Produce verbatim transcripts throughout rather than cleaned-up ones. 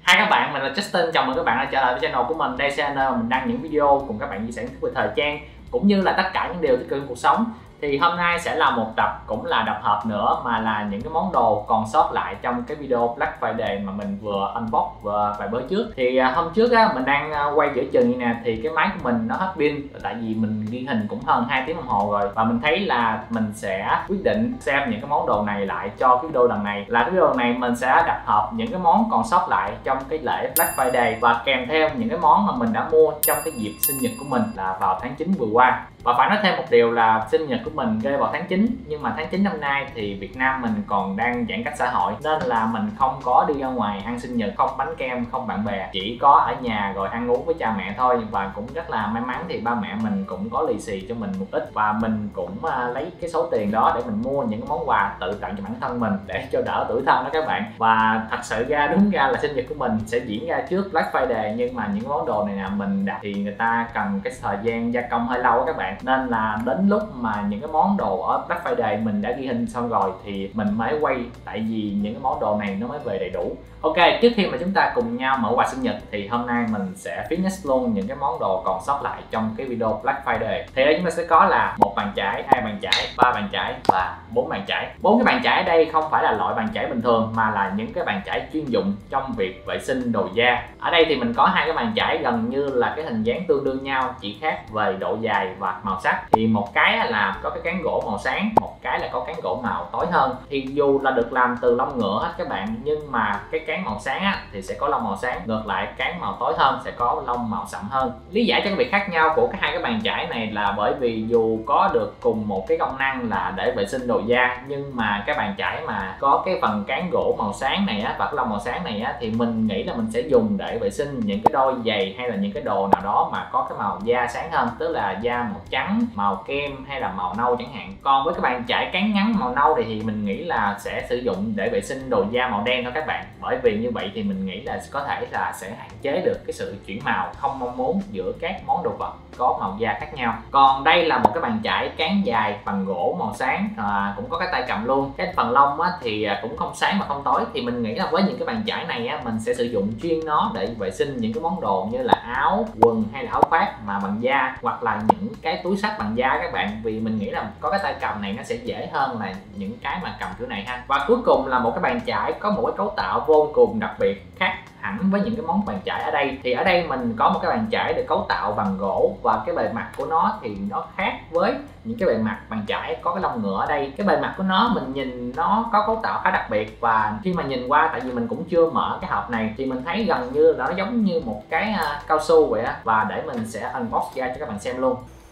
Hai các bạn, mình là Justin, chào mừng các bạn đã trở lại với channel của mình. Đây sẽ là nơi mà mình đăng những video cùng các bạn chia sẻ kiến thức về thời trang cũng như là tất cả những điều tích cực trong cuộc sống. Thì hôm nay sẽ là một tập cũng là tập hợp nữa, mà là những cái món đồ còn sót lại trong cái video Black Friday mà mình vừa unbox vừa vài bữa trước. Thì à, hôm trước á, mình đang quay giữa chừng như nè, thì cái máy của mình nó hết pin, tại vì mình ghi hình cũng hơn hai tiếng đồng hồ rồi, và mình thấy là mình sẽ quyết định xem những cái món đồ này lại cho cái video lần này. Là cái video này mình sẽ tập hợp những cái món còn sót lại trong cái lễ Black Friday và kèm theo những cái món mà mình đã mua trong cái dịp sinh nhật của mình là vào tháng chín vừa qua. Và phải nói thêm một điều là sinh nhật của mình rơi vào tháng chín, nhưng mà tháng chín năm nay thì Việt Nam mình còn đang giãn cách xã hội, nên là mình không có đi ra ngoài ăn sinh nhật, không bánh kem, không bạn bè, chỉ có ở nhà rồi ăn uống với cha mẹ thôi. Và cũng rất là may mắn thì ba mẹ mình cũng có lì xì cho mình một ít, và mình cũng uh, lấy cái số tiền đó để mình mua những cái món quà tự tặng cho bản thân mình để cho đỡ tủi thân đó các bạn. Và thật sự ra đúng ra là sinh nhật của mình sẽ diễn ra trước Black Friday, nhưng mà những món đồ này nè mình đặt thì người ta cần cái thời gian gia công hơi lâu đó các bạn, nên là đến lúc mà những cái món đồ ở Black Friday mình đã ghi hình xong rồi thì mình mới quay, tại vì những cái món đồ này nó mới về đầy đủ. Ok, trước khi mà chúng ta cùng nhau mở quà sinh nhật thì hôm nay mình sẽ finish luôn những cái món đồ còn sót lại trong cái video Black Friday. Thì đây chúng ta sẽ có là một bàn chải, hai bàn chải, ba bàn chải và bốn bàn chải. Bốn cái bàn chải ở đây không phải là loại bàn chải bình thường, mà là những cái bàn chải chuyên dụng trong việc vệ sinh đồ da. Ở đây thì mình có hai cái bàn chải gần như là cái hình dáng tương đương nhau, chỉ khác về độ dài và màu sắc. Thì một cái là có cái cán gỗ màu sáng, một cái là có cán gỗ màu tối hơn. Thì dù là được làm từ lông ngựa hết các bạn, nhưng mà cái cán màu sáng á, thì sẽ có lông màu sáng, ngược lại cán màu tối hơn sẽ có lông màu sậm hơn. Lý giải cho cái việc khác nhau của cái hai cái bàn chải này là bởi vì dù có được cùng một cái công năng là để vệ sinh đồ da, nhưng mà cái bàn chải mà có cái phần cán gỗ màu sáng này á và cái lông màu sáng này á, thì mình nghĩ là mình sẽ dùng để vệ sinh những cái đôi giày hay là những cái đồ nào đó mà có cái màu da sáng hơn, tức là da màu trắng, màu kem hay là màu nâu chẳng hạn. Còn với cái bàn chải cán ngắn màu nâu thì, thì mình nghĩ là sẽ sử dụng để vệ sinh đồ da màu đen thôi các bạn, bởi vì như vậy thì mình nghĩ là có thể là sẽ hạn chế được cái sự chuyển màu không mong muốn giữa các món đồ vật có màu da khác nhau. Còn đây là một cái bàn chải cán dài bằng gỗ màu sáng, à, cũng có cái tay cầm luôn. Cái phần lông á, thì cũng không sáng mà không tối, thì mình nghĩ là với những cái bàn chải này á, mình sẽ sử dụng chuyên nó để vệ sinh những cái món đồ như là áo, quần hay là áo khoác mà bằng da, hoặc là những cái túi xách bằng da các bạn, vì mình nghĩ là có cái tay cầm này nó sẽ dễ hơn là những cái mà cầm kiểu này ha. Và cuối cùng là một cái bàn chải có một cái cấu tạo vô cùng đặc biệt, khác hẳn với những cái món bàn chải ở đây. Thì ở đây mình có một cái bàn chải được cấu tạo bằng gỗ, và cái bề mặt của nó thì nó khác với những cái bề mặt bàn chải có cái lông ngựa ở đây. Cái bề mặt của nó mình nhìn nó có cấu tạo khá đặc biệt, và khi mà nhìn qua, tại vì mình cũng chưa mở cái hộp này, thì mình thấy gần như là nó giống như một cái uh, cao su vậy á. Và để mình sẽ unbox ra cho các bạn xem luôn.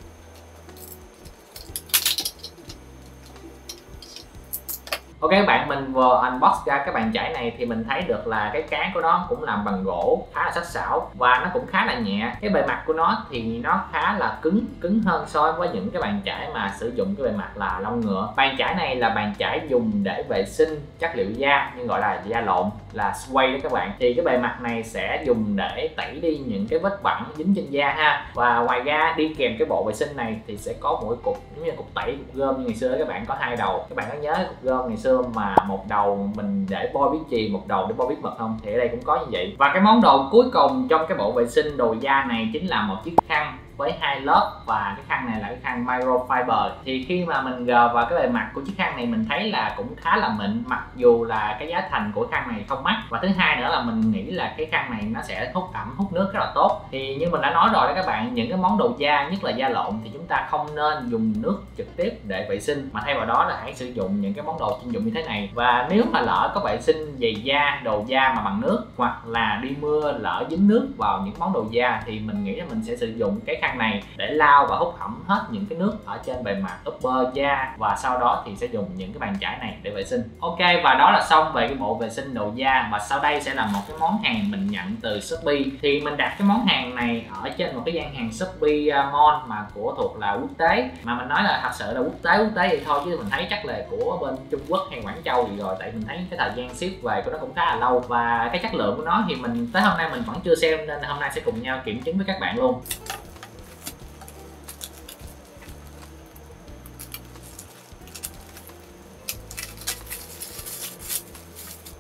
Ok các bạn, mình vừa unbox ra cái bàn chải này thì mình thấy được là cái cán của nó cũng làm bằng gỗ khá là sắc sảo, và nó cũng khá là nhẹ. Cái bề mặt của nó thì nó khá là cứng cứng hơn so với những cái bàn chải mà sử dụng cái bề mặt là lông ngựa. Bàn chải này là bàn chải dùng để vệ sinh chất liệu da, nhưng gọi là da lộn, là suede đó các bạn. Thì cái bề mặt này sẽ dùng để tẩy đi những cái vết bẩn dính trên da ha. Và ngoài ra đi kèm cái bộ vệ sinh này thì sẽ có một cái cục giống như cục tẩy, cục gôm như ngày xưa các bạn, có hai đầu. Các bạn có nhớ cục gôm ngày xưa mà một đầu mình để bôi bí chì, một đầu để bôi bí mật không? Thì ở đây cũng có như vậy. Và cái món đồ cuối cùng trong cái bộ vệ sinh đồ da này chính là một chiếc khăn với hai lớp, và cái khăn này là cái khăn microfiber. Thì khi mà mình gờ vào cái bề mặt của chiếc khăn này mình thấy là cũng khá là mịn, mặc dù là cái giá thành của khăn này không mắc. Và thứ hai nữa là mình nghĩ là cái khăn này nó sẽ hút ẩm, hút nước rất là tốt. Thì như mình đã nói rồi đó các bạn, những cái món đồ da, nhất là da lộn, thì chúng ta không nên dùng nước trực tiếp để vệ sinh, mà thay vào đó là hãy sử dụng những cái món đồ chuyên dụng như thế này. Và nếu mà lỡ có vệ sinh giày da, đồ da mà bằng nước, hoặc là đi mưa lỡ dính nước vào những món đồ da, thì mình nghĩ là mình sẽ sử dụng cái khăn này để lau và hút ẩm hết những cái nước ở trên bề mặt upper da, và sau đó thì sẽ dùng những cái bàn chải này để vệ sinh. Ok, và đó là xong về cái bộ vệ sinh đồ da. Và sau đây sẽ là một cái món hàng mình nhận từ Shopee. Thì mình đặt cái món hàng này ở trên một cái gian hàng Shopee Mall mà của thuộc là quốc tế, mà mình nói là thật sự là quốc tế quốc tế vậy thôi, chứ mình thấy chắc là của bên Trung Quốc hay Quảng Châu gì rồi, tại mình thấy cái thời gian ship về của nó cũng khá là lâu, và cái chất lượng của nó thì mình tới hôm nay mình vẫn chưa xem, nên hôm nay sẽ cùng nhau kiểm chứng với các bạn luôn.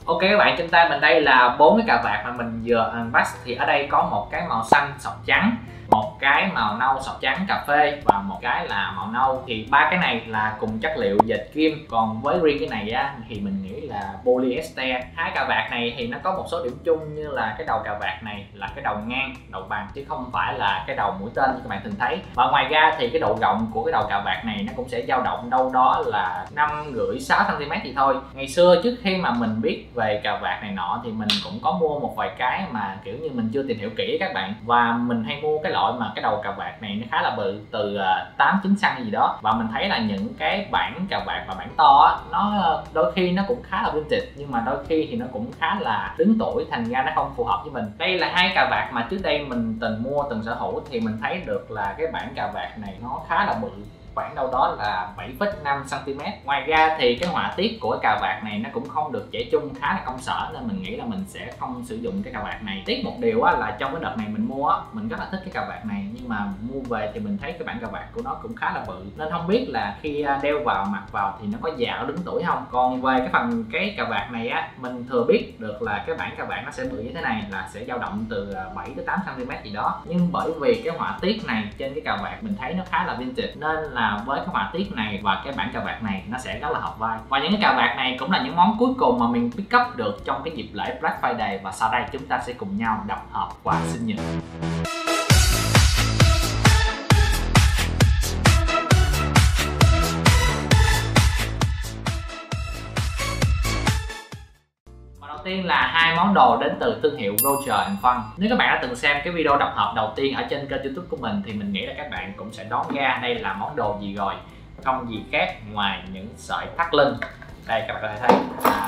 Ok các bạn, trên tay mình đây là bốn cái cà vạt mà mình vừa unbox. Thì ở đây có một cái màu xanh sọc trắng, một cái màu nâu sọc trắng cà phê và một cái là màu nâu. Thì ba cái này là cùng chất liệu dệt kim, còn với riêng cái này á thì mình nghĩ là polyester. Hai cà vạt này thì nó có một số điểm chung, như là cái đầu cà vạt này là cái đầu ngang, đầu bằng, chứ không phải là cái đầu mũi tên như các bạn thường thấy. Và ngoài ra thì cái độ rộng của cái đầu cà vạt này nó cũng sẽ dao động đâu đó là năm rưỡi sáu xăng ti mét thì thôi. Ngày xưa trước khi mà mình biết về cà vạt này nọ thì mình cũng có mua một vài cái mà kiểu như mình chưa tìm hiểu kỹ các bạn, và mình hay mua cái loại mà cái đầu cà vạt này nó khá là bự, từ tám chín xăng gì đó. Và mình thấy là những cái bản cà vạt và bản to á, nó đôi khi nó cũng khá là vintage, nhưng mà đôi khi thì nó cũng khá là đứng tuổi, thành ra nó không phù hợp với mình. Đây là hai cà vạt mà trước đây mình từng mua, từng sở hữu, thì mình thấy được là cái bản cà vạt này nó khá là bự, khoảng đâu đó là bảy phẩy năm xăng ti mét. Ngoài ra thì cái họa tiết của cà vạt này nó cũng không được trẻ trung, khá là công sở, nên mình nghĩ là mình sẽ không sử dụng cái cà vạt này. Tiếc một điều á, là trong cái đợt này mình mua á, mình rất là thích cái cà vạt này, nhưng mà mua về thì mình thấy cái bản cà vạt của nó cũng khá là bự, nên không biết là khi đeo vào, mặc vào thì nó có già ở đứng tuổi không. Còn về cái phần cái cà vạt này á, mình thừa biết được là cái bản cà vạt nó sẽ bự như thế này, là sẽ dao động từ bảy tới tám xăng ti mét gì đó. Nhưng bởi vì cái họa tiết này trên cái cà vạt mình thấy nó khá là vintage, nên là với cái họa tiết này và cái bản cà vạt này nó sẽ rất là hợp vai. Và những cái cà vạt này cũng là những món cuối cùng mà mình pick up được trong cái dịp lễ Black Friday, và sau đây chúng ta sẽ cùng nhau đập hộp quà sinh nhật. Đầu tiên là hai món đồ đến từ thương hiệu Roger and Fun. Nếu các bạn đã từng xem cái video đập hộp đầu tiên ở trên kênh YouTube của mình thì mình nghĩ là các bạn cũng sẽ đoán ra đây là món đồ gì rồi. Không gì khác ngoài những sợi thắt lưng. Đây các bạn có thể thấy, à,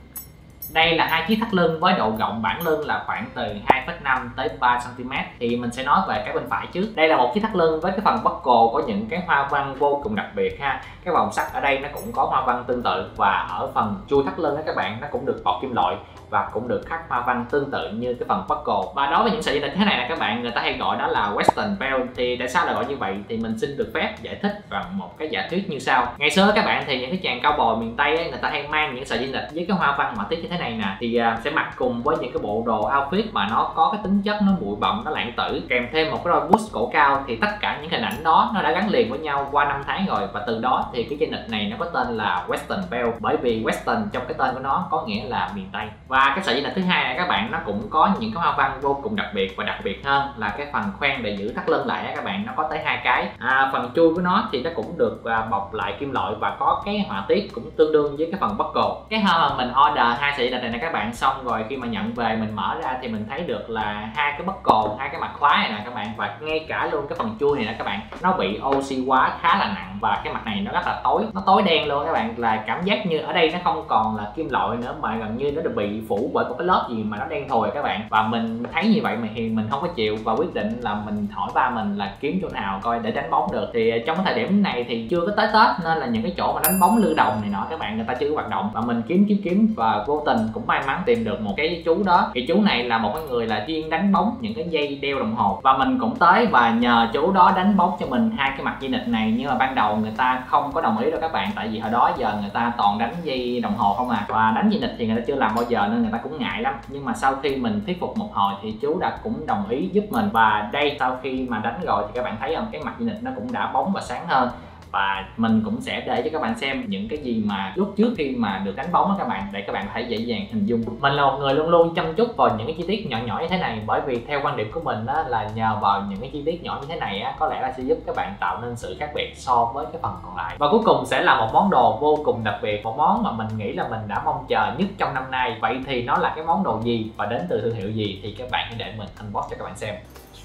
đây là hai chiếc thắt lưng với độ rộng bản lưng là khoảng từ hai phẩy năm tới ba xăng ti mét. Thì mình sẽ nói về cái bên phải trước. Đây là một chiếc thắt lưng với cái phần buckle có những cái hoa văn vô cùng đặc biệt ha. Cái vòng sắt ở đây nó cũng có hoa văn tương tự, và ở phần chui thắt lưng đó các bạn, nó cũng được bọc kim loại và cũng được khắc hoa văn tương tự như cái phần buckle. Và đối với những sợi dây thế này là các bạn, người ta hay gọi đó là western belt. Thì tại sao lại gọi như vậy thì mình xin được phép giải thích bằng một cái giả thuyết như sau. Ngày xưa các bạn thì những cái chàng cao bồi miền Tây ấy, người ta hay mang những sợi dây nịt với cái hoa văn họa tiết như thế này nè, thì uh, sẽ mặc cùng với những cái bộ đồ outfit mà nó có cái tính chất nó bụi bặm, nó lãng tử, kèm thêm một cái đôi boots cổ cao. Thì tất cả những hình ảnh đó nó đã gắn liền với nhau qua năm tháng rồi, và từ đó thì cái dây nịt này nó có tên là western belt, bởi vì western trong cái tên của nó có nghĩa là miền Tây. Và cái sợi dây nịt thứ hai này các bạn, nó cũng có những cái hoa văn vô cùng đặc biệt, và đặc biệt hơn là cái phần khoen để giữ thắt lưng lại á các bạn, nó có tới hai cái. À, phần chui của nó thì nó cũng được à, bọc lại kim loại và có cái họa tiết cũng tương đương với cái phần buckle. Cái hôm mà mình order hai sợi dây nịt này nè các bạn, xong rồi khi mà nhận về mình mở ra thì mình thấy được là hai cái buckle, hai cái mặt khóa này nè các bạn, và ngay cả luôn cái phần chui này nè các bạn, nó bị oxy hóa khá là nặng, và cái mặt này nó rất là tối, nó tối đen luôn các bạn, là cảm giác như ở đây nó không còn là kim loại nữa mà gần như nó được bị phủ bởi một cái lớp gì mà nó đen thùi các bạn. Và mình thấy như vậy mà thì mình không có chịu, và quyết định là mình hỏi ba mình là kiếm chỗ nào coi để đánh bóng được. Thì trong cái thời điểm này thì chưa có tới Tết, nên là những cái chỗ mà đánh bóng lưu đồng này nọ các bạn, người ta chưa có hoạt động, và mình kiếm kiếm kiếm và vô tình cũng may mắn tìm được một cái chú đó. Thì chú này là một cái người là chuyên đánh bóng những cái dây đeo đồng hồ, và mình cũng tới và nhờ chú đó đánh bóng cho mình hai cái mặt dây nịt này. Nhưng mà ban đầu người ta không có đồng ý đâu các bạn, tại vì hồi đó giờ người ta toàn đánh dây đồng hồ không à, và đánh dây nịt thì người ta chưa làm bao giờ nên người ta cũng ngại lắm. Nhưng mà sau khi mình thuyết phục một hồi thì chú đã cũng đồng ý giúp mình, và đây sau khi mà đánh rồi thì các bạn thấy không, cái mặt dây nịt nó cũng đã bóng và sáng hơn. Và mình cũng sẽ để cho các bạn xem những cái gì mà lúc trước khi mà được đánh bóng đó các bạn, để các bạn có thể dễ dàng hình dung. Mình là một người luôn luôn chăm chút vào những cái chi tiết nhỏ nhỏ như thế này, bởi vì theo quan điểm của mình đó là nhờ vào những cái chi tiết nhỏ như thế này á, có lẽ là sẽ giúp các bạn tạo nên sự khác biệt so với cái phần còn lại. Và cuối cùng sẽ là một món đồ vô cùng đặc biệt, một món mà mình nghĩ là mình đã mong chờ nhất trong năm nay. Vậy thì nó là cái món đồ gì và đến từ thương hiệu gì thì các bạn hãy để mình unbox cho các bạn xem.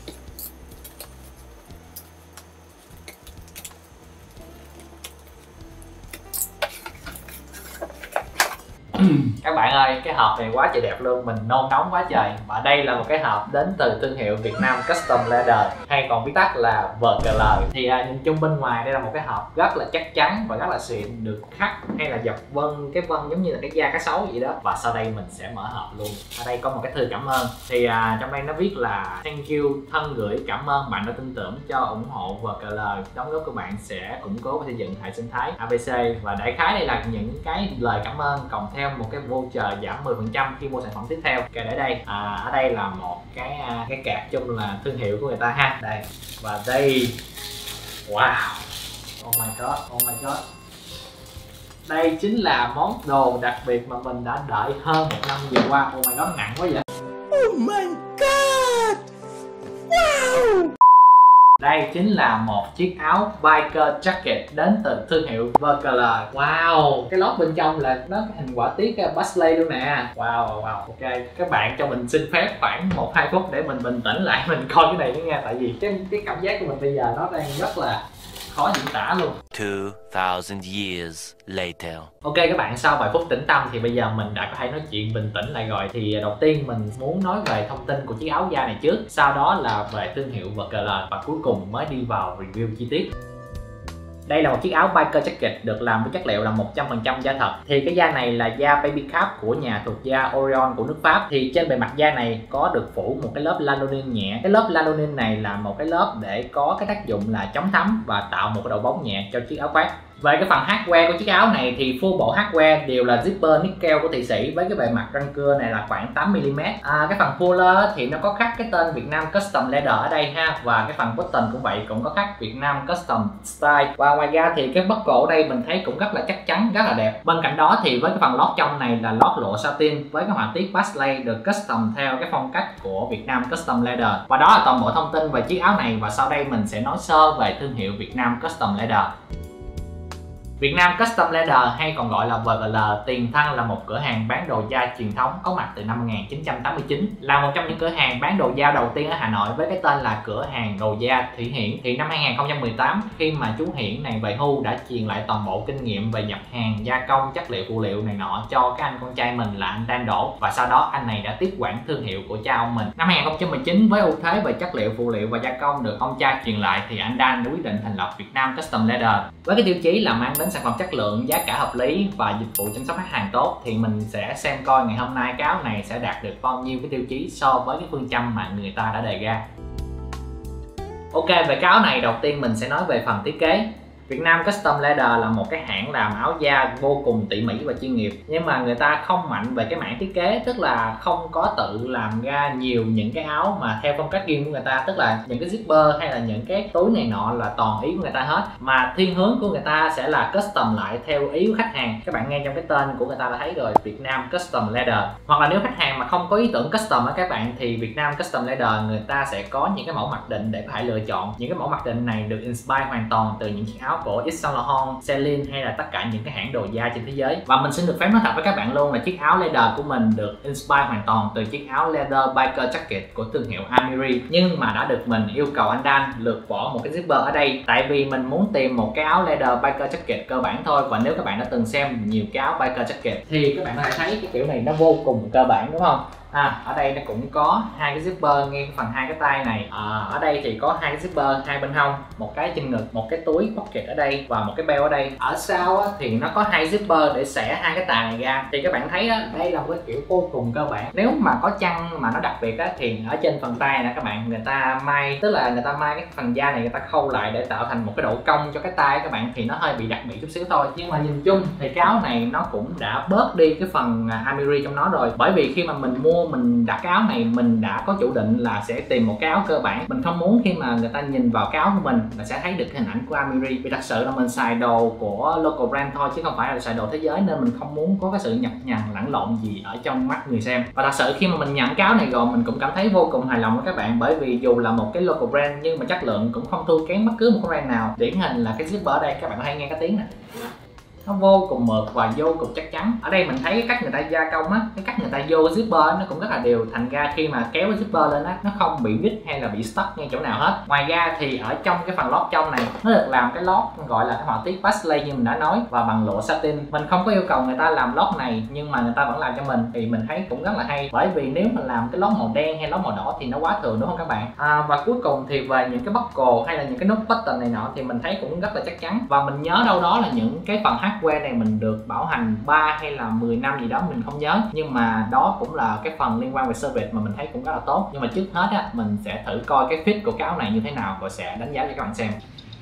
Các bạn ơi, cái hộp này quá trời đẹp luôn, mình nôn nóng quá trời. Và đây là một cái hộp đến từ thương hiệu Việt Nam Custom Leather, hay còn viết tắt là vê ca lờ. Thì à, nhìn chung bên ngoài đây là một cái hộp rất là chắc chắn và rất là xịn, được khắc hay là dập vân, cái vân giống như là cái da cá sấu vậy đó. Và sau đây mình sẽ mở hộp luôn. Ở đây có một cái thư cảm ơn. Thì à, trong đây nó viết là thank you, thân gửi cảm ơn bạn đã tin tưởng cho ủng hộ vê ca lờ. Đóng góp của bạn sẽ củng cố và xây dựng hệ sinh thái a bê xê. Và đại khái đây là những cái lời cảm ơn, cộng theo em một cái voucher giảm mười phần trăm khi mua sản phẩm tiếp theo. Ok, để đây à, ở đây là một cái cái card chung là thương hiệu của người ta ha. Đây, và đây, wow, oh my god, oh my god, đây chính là món đồ đặc biệt mà mình đã đợi hơn một năm vừa qua. Oh my god, nặng quá vậy. Oh my god, wow. Đây chính là một chiếc áo biker jacket đến từ thương hiệu Verkler. Wow, cái lót bên trong là nó cái hình quả tiết Busley luôn nè. Wow, wow, wow. Ok, các bạn cho mình xin phép khoảng một hai phút để mình bình tĩnh lại mình coi cái này nữa nha. Tại vì cái cái cảm giác của mình bây giờ nó đang rất là khó diễn tả luôn. two thousand years later. Ok các bạn, sau vài phút tĩnh tâm thì bây giờ mình đã có thể nói chuyện bình tĩnh lại rồi. Thì đầu tiên mình muốn nói về thông tin của chiếc áo da này trước, sau đó là về thương hiệu Verkler và cuối cùng mới đi vào review chi tiết. Đây là một chiếc áo biker jacket được làm với chất liệu là một trăm phần trăm da thật. Thì cái da này là da baby cap của nhà thuộc da Orion của nước Pháp. Thì trên bề mặt da này có được phủ một cái lớp lanolin nhẹ. Cái lớp lanolin này là một cái lớp để có cái tác dụng là chống thấm và tạo một cái độ bóng nhẹ cho chiếc áo khoác. Về cái phần hardware của chiếc áo này thì full bộ hardware đều là zipper nickel của Thụy Sĩ với cái bề mặt răng cưa này là khoảng tám mi li mét. À, cái phần puller thì nó có khắc cái tên Việt Nam Custom Leather ở đây ha, và cái phần button cũng vậy, cũng có khắc Việt Nam Custom Style. Và ngoài ra thì cái bóp cổ ở đây mình thấy cũng rất là chắc chắn, rất là đẹp. Bên cạnh đó thì với cái phần lót trong này là lót lộ satin với cái họa tiết Busley được custom theo cái phong cách của Việt Nam Custom Leather. Và đó là toàn bộ thông tin về chiếc áo này, và sau đây mình sẽ nói sơ về thương hiệu Việt Nam Custom Leather. Việt Nam Custom Leather hay còn gọi là Verkler tiền thân là một cửa hàng bán đồ da truyền thống có mặt từ năm một nghìn chín trăm tám mươi chín, là một trong những cửa hàng bán đồ da đầu tiên ở Hà Nội với cái tên là cửa hàng đồ da Thủy Hiển. Thì năm hai nghìn không trăm mười tám, khi mà chú Hiển này về hưu, đã truyền lại toàn bộ kinh nghiệm về nhập hàng, gia công, chất liệu phụ liệu này nọ cho cái anh con trai mình là anh Đan Đỗ, và sau đó anh này đã tiếp quản thương hiệu của cha ông mình. Năm hai nghìn không trăm mười chín, với ưu thế về chất liệu phụ liệu và gia công được ông cha truyền lại, thì anh Đan đã quyết định thành lập Việt Nam Custom Leather với cái tiêu chí là mang đến sản phẩm chất lượng, giá cả hợp lý và dịch vụ chăm sóc khách hàng tốt. Thì mình sẽ xem coi ngày hôm nay cái áo này sẽ đạt được bao nhiêu cái tiêu chí so với cái phương châm mà người ta đã đề ra. Ok, về cái áo này đầu tiên mình sẽ nói về phần thiết kế. Việt Nam Custom Leather là một cái hãng làm áo da vô cùng tỉ mỉ và chuyên nghiệp, nhưng mà người ta không mạnh về cái mảng thiết kế, tức là không có tự làm ra nhiều những cái áo mà theo phong cách riêng của người ta, tức là những cái zipper hay là những cái túi này nọ là toàn ý của người ta hết, mà thiên hướng của người ta sẽ là custom lại theo ý của khách hàng. Các bạn nghe trong cái tên của người ta đã thấy rồi, Việt Nam Custom Leather. Hoặc là nếu khách hàng mà không có ý tưởng custom á các bạn, thì Việt Nam Custom Leather người ta sẽ có những cái mẫu mặc định để có thể lựa chọn. Những cái mẫu mặc định này được inspire hoàn toàn từ những chiếc áo của Yves Saint Laurent, Celine hay là tất cả những cái hãng đồ da trên thế giới. Và mình xin được phép nói thật với các bạn luôn là chiếc áo leather của mình được inspire hoàn toàn từ chiếc áo leather biker jacket của thương hiệu Amiri, nhưng mà đã được mình yêu cầu anh Dan lược bỏ một cái zipper ở đây, tại vì mình muốn tìm một cái áo leather biker jacket cơ bản thôi. Và nếu các bạn đã từng xem nhiều cái áo biker jacket thì các bạn có thể thấy cái kiểu này nó vô cùng cơ bản, đúng không? À, ở đây nó cũng có hai cái zipper ngay phần hai cái tay này. À, ở đây thì có hai cái zipper hai bên hông, một cái trên ngực, một cái túi pocket ở đây và một cái beo ở đây. Ở sau á, thì nó có hai zipper để xẻ hai cái tà này ra. Thì các bạn thấy á, đây là một cái kiểu vô cùng cơ bản. Nếu mà có chăn mà nó đặc biệt á, thì ở trên phần tay nè các bạn, người ta may, tức là người ta may cái phần da này, người ta khâu lại để tạo thành một cái độ cong cho cái tay các bạn, thì nó hơi bị đặc biệt chút xíu thôi. Nhưng mà nhìn chung thì cái áo này nó cũng đã bớt đi cái phần Amiri trong nó rồi, bởi vì khi mà mình mua, mình đặt cái áo này mình đã có chủ định là sẽ tìm một cái áo cơ bản. Mình không muốn khi mà người ta nhìn vào cái áo của mình là sẽ thấy được cái hình ảnh của Amiri, vì thật sự là mình xài đồ của local brand thôi chứ không phải là xài đồ thế giới, nên mình không muốn có cái sự nhập nhằng lẫn lộn gì ở trong mắt người xem. Và thật sự khi mà mình nhận cái áo này rồi mình cũng cảm thấy vô cùng hài lòng với các bạn, bởi vì dù là một cái local brand nhưng mà chất lượng cũng không thua kém bất cứ một cái brand nào. Điển hình là cái zipper ở đây, các bạn có thể nghe cái tiếng này, nó vô cùng mượt và vô cùng chắc chắn. Ở đây mình thấy cái cách người ta gia công á, cái cách người ta vô zipper nó cũng rất là đều, thành ra khi mà kéo cái zipper lên á, nó không bị đít hay là bị stuck ngay chỗ nào hết. Ngoài ra thì ở trong cái phần lót trong này nó được làm cái lót gọi là cái họa tiết Busley như mình đã nói, và bằng lụa satin. Mình không có yêu cầu người ta làm lót này nhưng mà người ta vẫn làm cho mình, thì mình thấy cũng rất là hay, bởi vì nếu mà làm cái lót màu đen hay lót màu đỏ thì nó quá thường, đúng không các bạn? À, và cuối cùng thì về những cái buckle hay là những cái nút button này nọ thì mình thấy cũng rất là chắc chắn. Và mình nhớ đâu đó là những cái phần hardware này mình được bảo hành ba hay là mười năm gì đó mình không nhớ, nhưng mà đó cũng là cái phần liên quan về service mà mình thấy cũng rất là tốt. Nhưng mà trước hết á, mình sẽ thử coi cái fit của cái áo này như thế nào rồi sẽ đánh giá cho các bạn xem.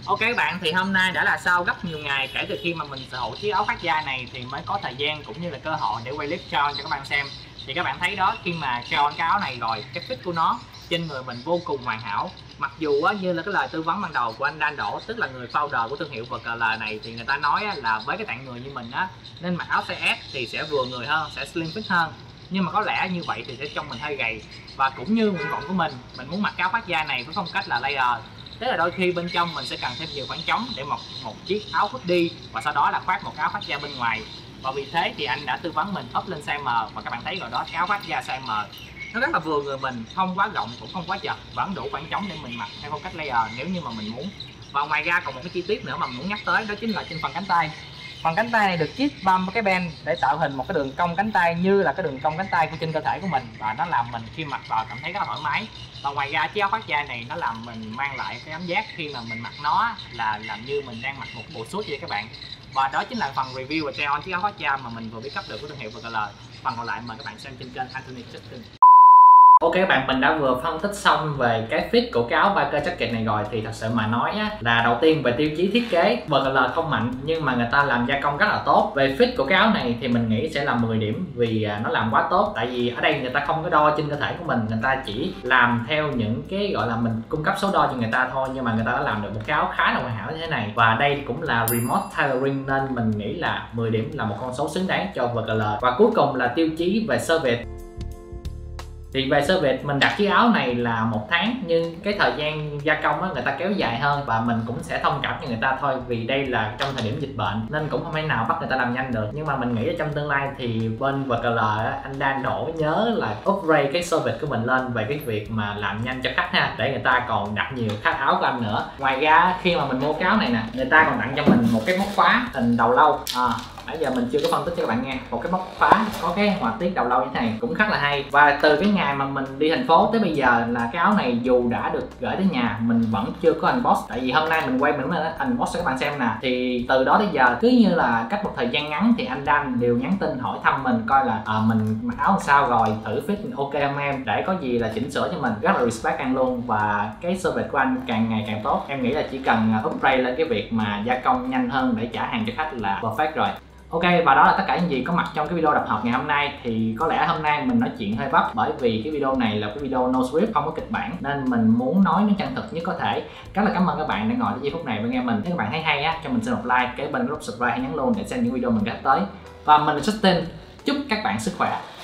Ok các bạn, thì hôm nay đã là sau rất nhiều ngày kể từ khi mà mình sở hữu chiếc áo khoác da này thì mới có thời gian cũng như là cơ hội để quay clip cho cho các bạn xem. Thì các bạn thấy đó, khi mà cho cái áo này rồi, cái fit của nó trên người mình vô cùng hoàn hảo. Mặc dù á, như là cái lời tư vấn ban đầu của anh Dan Đỗ, tức là người founder của thương hiệu vê ca lờ này, thì người ta nói á, là với cái tạng người như mình á, nên mặc áo size S thì sẽ vừa người hơn, sẽ slim fit hơn. Nhưng mà có lẽ như vậy thì sẽ trông mình hơi gầy. Và cũng như nguyện vọng của mình, mình muốn mặc cái áo khoác da này với phong cách là layer. Thế là đôi khi bên trong mình sẽ cần thêm nhiều khoảng trống để mặc một chiếc áo hoodie và sau đó là khoác một áo khoác da bên ngoài. Và vì thế thì anh đã tư vấn mình up lên size M, và các bạn thấy rồi đó, cái áo khoác da size M nó rất là vừa người mình, không quá rộng cũng không quá chật, vẫn đủ khoảng trống để mình mặc theo phong cách layer nếu như mà mình muốn. Và ngoài ra còn một cái chi tiết nữa mà mình muốn nhắc tới, đó chính là trên phần cánh tay. Phần cánh tay này được chiết băm cái band để tạo hình một cái đường cong cánh tay như là cái đường cong cánh tay của trên cơ thể của mình, và nó làm mình khi mặc vào cảm thấy rất là thoải mái. Và ngoài ra chiếc áo khoác da này nó làm mình mang lại cái cảm giác khi mà mình mặc nó là làm như mình đang mặc một bộ suit vậy các bạn. Và đó chính là phần review và try on chiếc áo khoác da mà mình vừa biết cấp được của thương hiệu vê ca lờ. Phần còn lại mời các bạn xem trên kênh Anthony Justin. Ok các bạn, mình đã vừa phân tích xong về cái fit của cái áo biker jacket này rồi, thì thật sự mà nói á, là đầu tiên về tiêu chí thiết kế vê ca lờ không mạnh nhưng mà người ta làm gia công rất là tốt. Về fit của cái áo này thì mình nghĩ sẽ là mười điểm vì nó làm quá tốt. Tại vì ở đây người ta không có đo trên cơ thể của mình, người ta chỉ làm theo những cái gọi là mình cung cấp số đo cho người ta thôi, nhưng mà người ta đã làm được một cái áo khá là hoàn hảo như thế này. Và đây cũng là remote tailoring nên mình nghĩ là mười điểm là một con số xứng đáng cho vê ca lờ. Và cuối cùng là tiêu chí về service. Thì về service mình đặt chiếc áo này là một tháng, nhưng cái thời gian gia công á, người ta kéo dài hơn và mình cũng sẽ thông cảm cho người ta thôi, vì đây là trong thời điểm dịch bệnh nên cũng không thể nào bắt người ta làm nhanh được. Nhưng mà mình nghĩ là trong tương lai thì bên vê ca lờ á, anh đang đổ nhớ là upgrade cái service của mình lên về cái việc mà làm nhanh cho khách ha, để người ta còn đặt nhiều khách áo của anh nữa. Ngoài ra khi mà mình mua cái áo này nè, người ta còn tặng cho mình một cái móc khóa hình đầu lâu. À, nãy giờ mình chưa có phân tích cho các bạn nghe, một cái móc khóa có cái họa tiết đầu lâu như thế này cũng khá là hay. Và từ cái ngày mà mình đi thành phố tới bây giờ là cái áo này dù đã được gửi đến nhà mình vẫn chưa có unbox. Tại vì hôm nay mình quay mình mới unbox cho các bạn xem nè, thì từ đó đến giờ cứ như là cách một thời gian ngắn thì anh Dan đều nhắn tin hỏi thăm mình coi là à, mình mặc áo làm sao rồi, thử fit ok không em, để có gì là chỉnh sửa cho mình. Rất là respect anh luôn, và cái service của anh càng ngày càng tốt. Em nghĩ là chỉ cần upgrade lên cái việc mà gia công nhanh hơn để trả hàng cho khách là perfect rồi. Ok, và đó là tất cả những gì có mặt trong cái video đập hộp ngày hôm nay. Thì có lẽ hôm nay mình nói chuyện hơi vấp, bởi vì cái video này là cái video no script, không có kịch bản, nên mình muốn nói nó chân thực nhất có thể. Rất là cảm ơn các bạn đã ngồi tới giây phút này và nghe mình. Nếu các bạn thấy hay á, cho mình xin một like, cái bên nút subscribe hay nhấn luôn để xem những video mình gấp tới. Và mình là Justin, chúc các bạn sức khỏe.